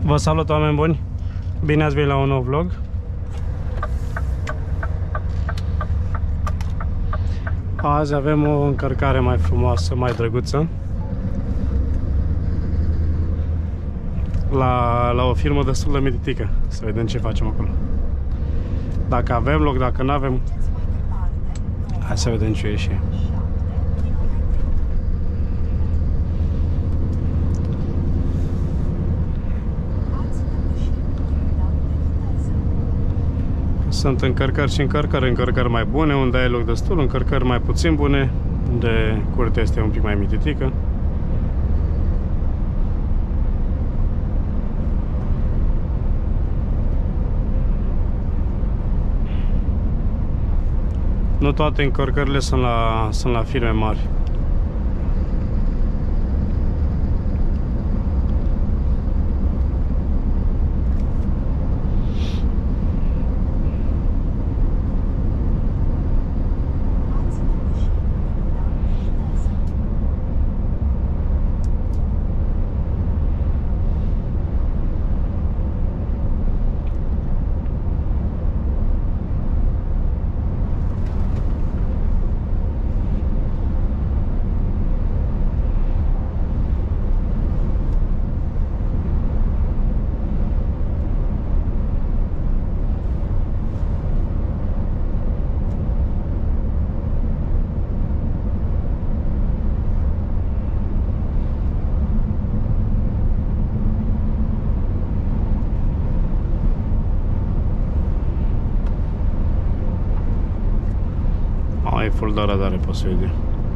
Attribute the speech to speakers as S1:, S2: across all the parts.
S1: Vă salut, oameni buni! Bine ați venit la un nou vlog. Azi avem o încărcare mai frumoasă, mai drăguță, la o firmă destul de mititică. Să vedem ce facem acolo. Dacă avem loc, dacă nu avem, hai să vedem ce e și. Sunt încărcări și încărcări mai bune, unde ai loc destul, încărcări mai puțin bune, unde curtea este un pic mai mititică. Nu toate încărcările sunt la firme mari. E full de radare pe Suedia.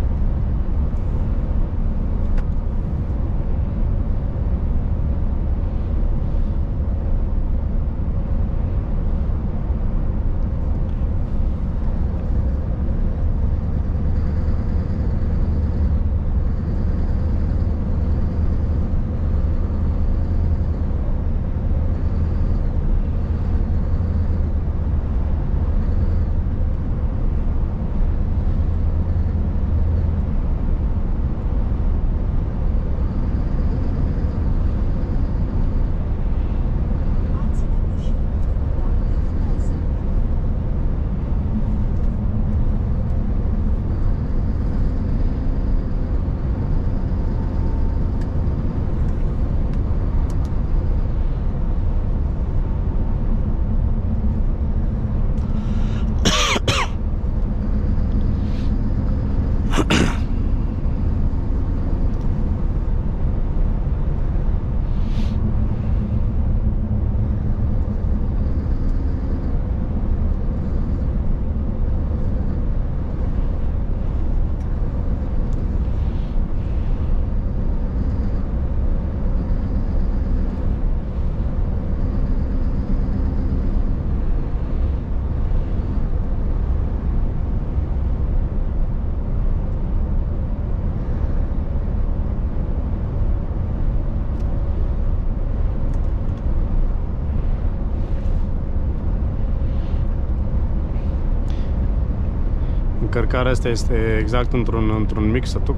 S1: Încărcarea asta este exact într-un mic sătuc.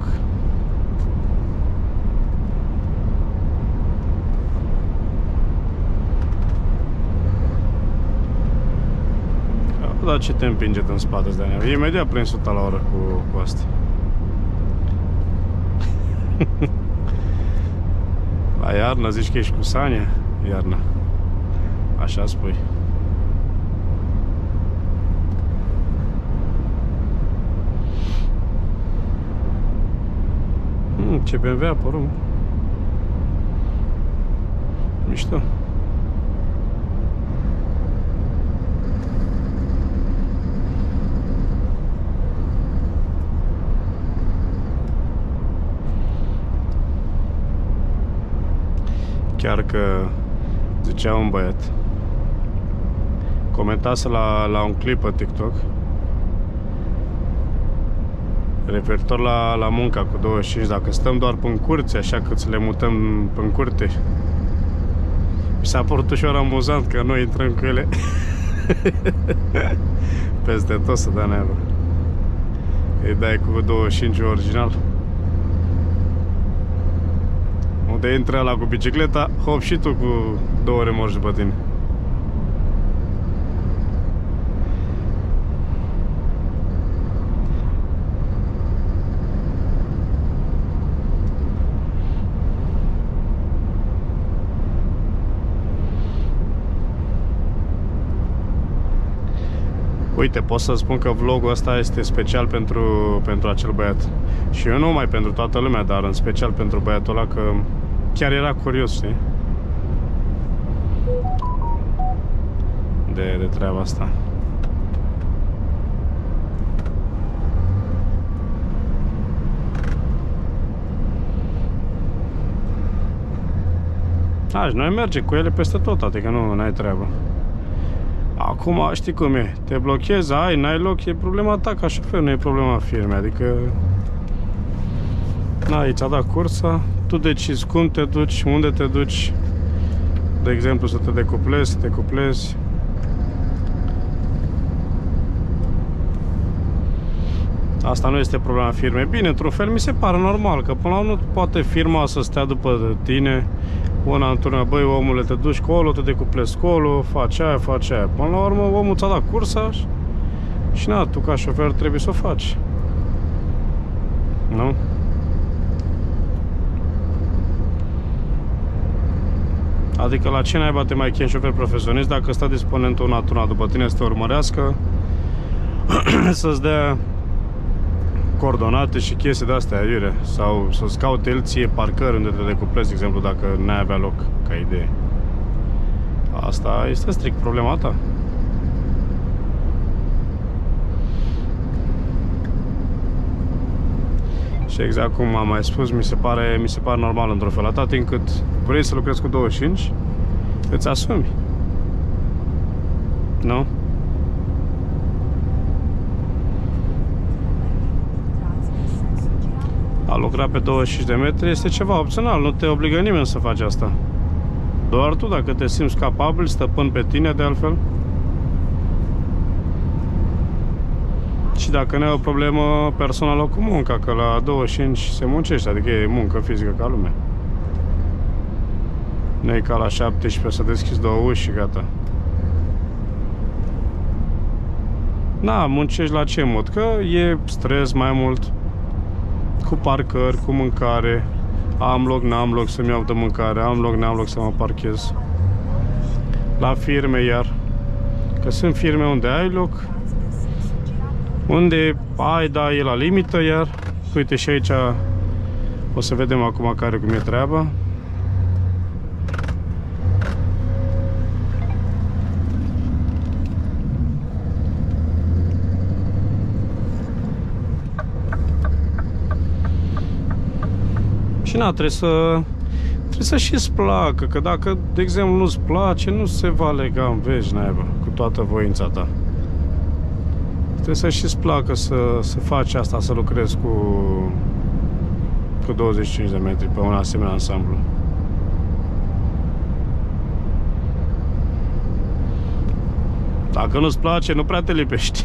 S1: Dar ce te împinge în spate, Daniel? E imediat prin 100 la oră cu asta. La iarnă zici că ești cu Sania? Iarna. Așa spui. Ce BMW a apărut. Mișto. Chiar că zicea un băiat, comentase la un clip pe TikTok referitor la munca cu 25, dacă stăm doar pe curți, așa că ți le mutăm pe curte. Mi s-a părut ușor amuzant că noi intrăm cu ele peste tot să dea neavă. Îi dai cu 25 original. Unde intră ăla cu bicicleta, hop și tu cu 2 remorci după tine. Uite, pot să spun că vlogul ăsta este special pentru acel băiat. Și eu nu numai pentru toată lumea, dar în special pentru băiatul ăla, că chiar era curios, știi? De treaba asta. Și noi mergem cu ele peste tot, adică nu ai treabă. Acum știi cum e, te blochezi, n-ai loc, e problema ta ca șofer, nu e problema firmei, adică ți-a dat cursa, tu decizi cum te duci, unde te duci, de exemplu să te decuplezi, Asta nu este problema firmei. Bine, într-un fel mi se pare normal, că până la urmă poate firma să stea după tine, una într-una, băi, omule, te duci colo, te decuplezi colo, faci aia. Până la urmă, omul ți-a dat cursa și tu ca șofer trebuie să o faci. Nu? Adică la ce naiba te mai chem șofer profesionist dacă stă disponentul una după tine să te urmărească, să-ți dea coordonate și chestii de-astea aiure, sau să-ți caute el ție parcări unde te decuplezi, de exemplu, dacă n-ai avea loc, ca idee. Asta este strict problema ta. Și exact cum am mai spus, mi se pare normal într-o fel, atât timp cât vrei să lucrezi cu 25, îți asumi. Nu? A lucra pe 25 de metri este ceva opțional, nu te obligă nimeni să faci asta. Doar tu, dacă te simți capabil, stăpân pe tine, de altfel. Și dacă nu ai o problemă personală cu munca, că la 25 se muncește, adică e muncă fizică ca lumea. Nu e ca la 17 să deschizi 2 uși și gata. Muncești la ce mod? Că e stres mai mult, cu parcări, cu mâncare, am loc, n-am loc să-mi iau de mâncare, am loc, n-am loc să mă parchez. La firme iar, că sunt firme unde ai loc, unde ai, e la limită iar. Uite și aici o să vedem acum cum e treaba. Și trebuie să și-ți placă, că dacă, de exemplu, nu-ți place, nu se va lega în veci, naiba, cu toată voința ta. Trebuie să și-ți placă să faci asta, să lucrezi cu 25 de metri pe un asemenea ansamblu. Dacă nu-ți place, nu prea te lipești.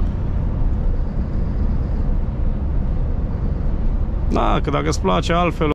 S1: Că dacă îți place altfel,